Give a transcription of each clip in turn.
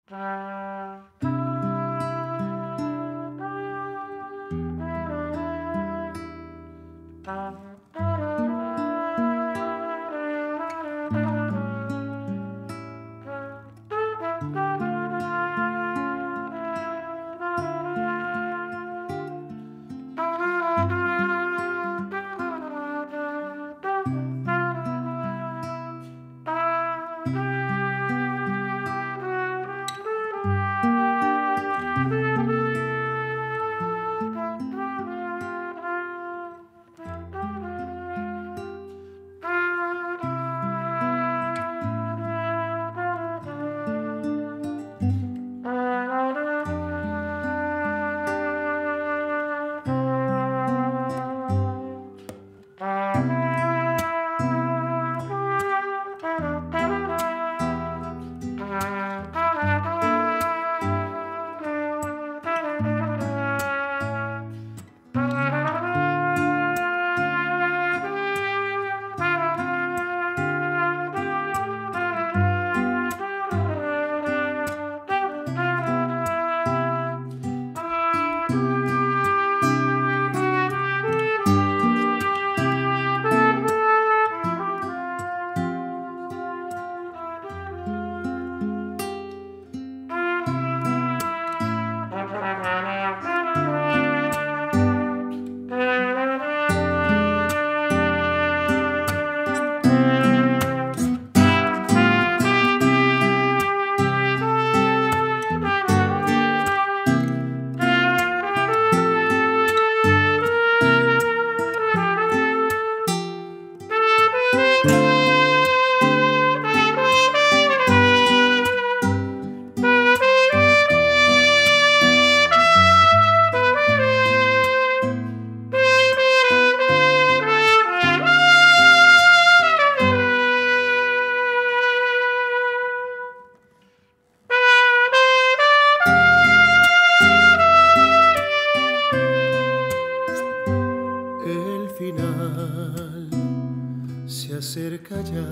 Se acerca ya,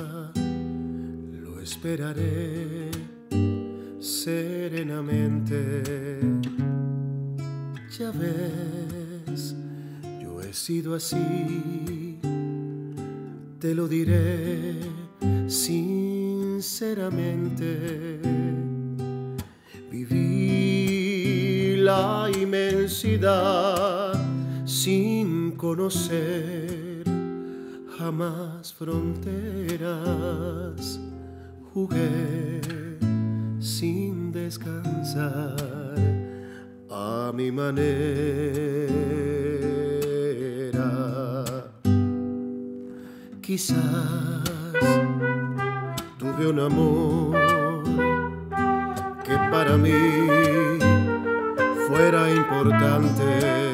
lo esperaré serenamente. Ya ves, yo he sido así, te lo diré sinceramente. Viví la inmensidad sin conocer jamás fronteras. Jugué sin descansar a mi manera. Quizás tuve un amor que para mí fuera importante.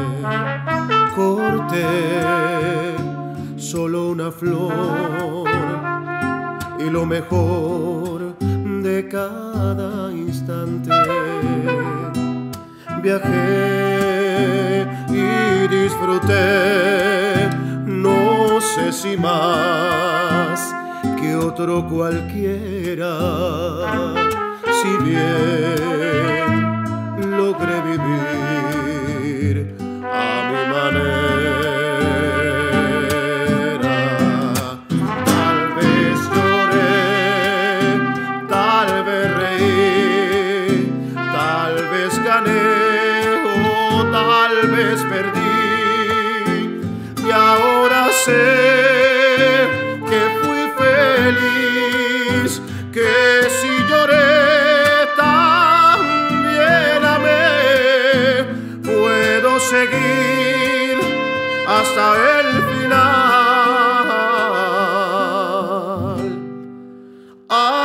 Corté solo una flor y lo mejor de cada instante. Viajé y disfruté, no sé si más que otro cualquiera. Si bien logré vivir a mi manera, tal vez lloré, tal vez reí, tal vez gané o tal vez perdí, y ahora sé que fui feliz, que si lloré también amé. Puedo seguir hasta el final.